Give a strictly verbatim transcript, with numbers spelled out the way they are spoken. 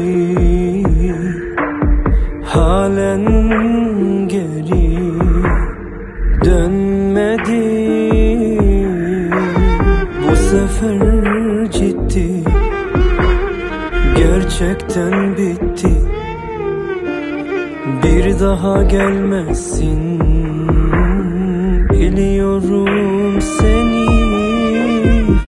halen geri dönmedi. Bu sefer ciddi, gerçekten bitti. Bir daha gelmezsin, biliyorum seni.